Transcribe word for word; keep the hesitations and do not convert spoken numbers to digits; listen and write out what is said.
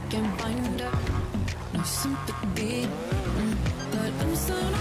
can't find her, no sympathy, mm, but I'm so